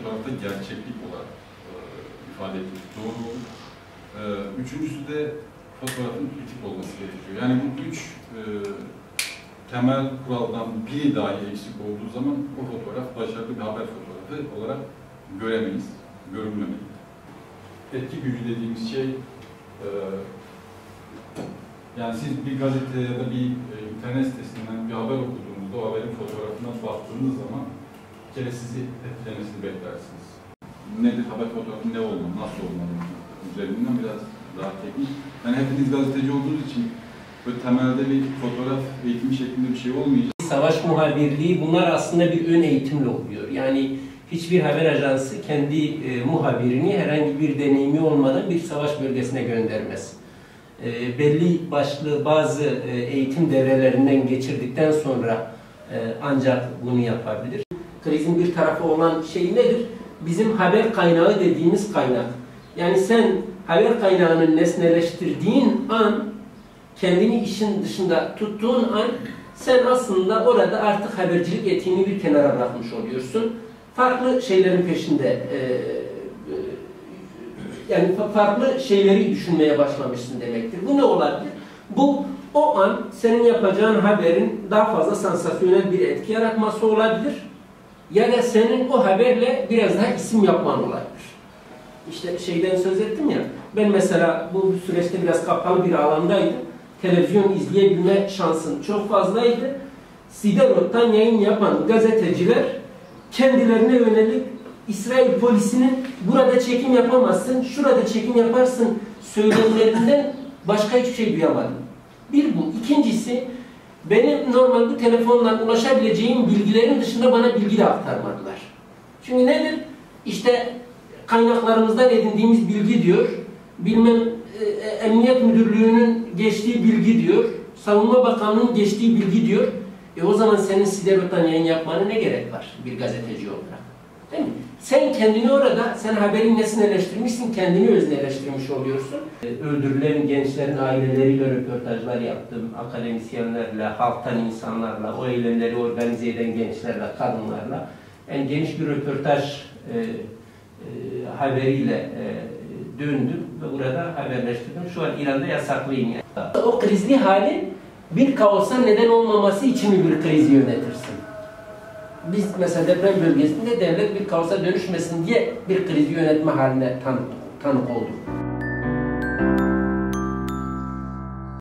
fotoğrafta gerçeklik olarak ifade etmek doğru olur. Üçüncüsü de fotoğrafın kritik olması gerekiyor. Yani bu üç temel kuraldan biri dahi eksik olduğu zaman o fotoğraf başarılı bir haber fotoğrafı olarak göremeyiz, görünmemeli. Etki gücü dediğimiz şey, yani siz bir gazete ya da bir internet sitesinden bir haber okuduğunuzda, o haberin fotoğrafına baktığınız zaman bir kere sizi etkilemesini beklersiniz. Nedir haber fotoğrafı, ne olmalı, nasıl olmalı üzerinden biraz daha teknik. Yani hepiniz gazeteci olduğunuz için böyle temelde bir fotoğraf eğitimi şeklinde bir şey olmayacak. Savaş muhabirliği, bunlar aslında bir ön eğitimle oluyor. Yani hiçbir haber ajansı kendi muhabirini herhangi bir deneyimi olmadan bir savaş bölgesine göndermez. Belli başlı bazı eğitim devrelerinden geçirdikten sonra ancak bunu yapabilir. Krizin bir tarafı olan şey nedir? Bizim haber kaynağı dediğimiz kaynak. Yani sen haber kaynağını nesneleştirdiğin an, kendini işin dışında tuttuğun an, sen aslında orada artık habercilik etiğini bir kenara bırakmış oluyorsun. Farklı şeylerin peşinde, yani farklı şeyleri düşünmeye başlamışsın demektir. Bu ne olabilir? Bu, o an senin yapacağın haberin daha fazla sansasyonel bir etki yaratması olabilir. Ya da senin o haberle biraz daha isim yapman olabilir. İşte şeyden söz ettim ya, ben mesela bu süreçte biraz kapalı bir alandaydım. Televizyon izleyebilme şansım çok fazlaydı. Siderot'tan yayın yapan gazeteciler kendilerine yönelik İsrail polisinin burada çekim yapamazsın, şurada çekim yaparsın söylemlerinden başka hiçbir şey duyamadım. Bir bu. İkincisi, benim normal bu telefonla ulaşabileceğim bilgilerin dışında bana bilgi de aktarmadılar. Çünkü nedir? İşte kaynaklarımızdan edindiğimiz bilgi diyor, bilmem Emniyet Müdürlüğü'nün geçtiği bilgi diyor, Savunma Bakanlığı'nın geçtiği bilgi diyor. O zaman senin Siderot'tan yayın yapmana ne gerek var bir gazeteci olarak? Değil mi? Sen kendini orada, sen haberin nesneleştirmişsin, kendini özneleştirmiş oluyorsun. Öldürülen gençlerin aileleriyle röportajlar yaptım, akademisyenlerle, halktan insanlarla, o eylemleri organize eden gençlerle, kadınlarla. Yani geniş bir röportaj haberiyle döndüm ve burada haberleştirdim. Şu an İran'da yasaklıyım. Yani. O krizli halin bir kaosa neden olmaması için bir krizi yönetirsin. Biz mesela deprem bölgesinde devlet bir kaosa dönüşmesin diye bir krizi yönetme haline tanık olduk.